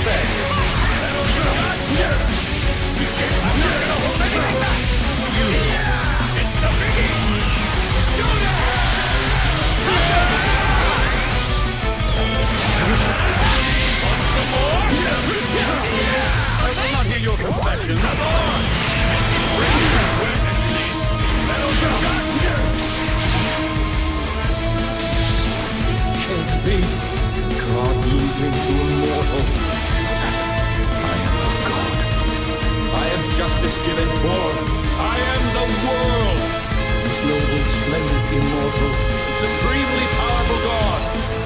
effect. I'm not gonna hold anything back. Use. It's the biggie. Do Want some more? I will not hear your confession. Come on. Can't be. God losing to a mortal. I am a god. I am justice given form. I am the world. This noble, splendid, immortal, supremely powerful god.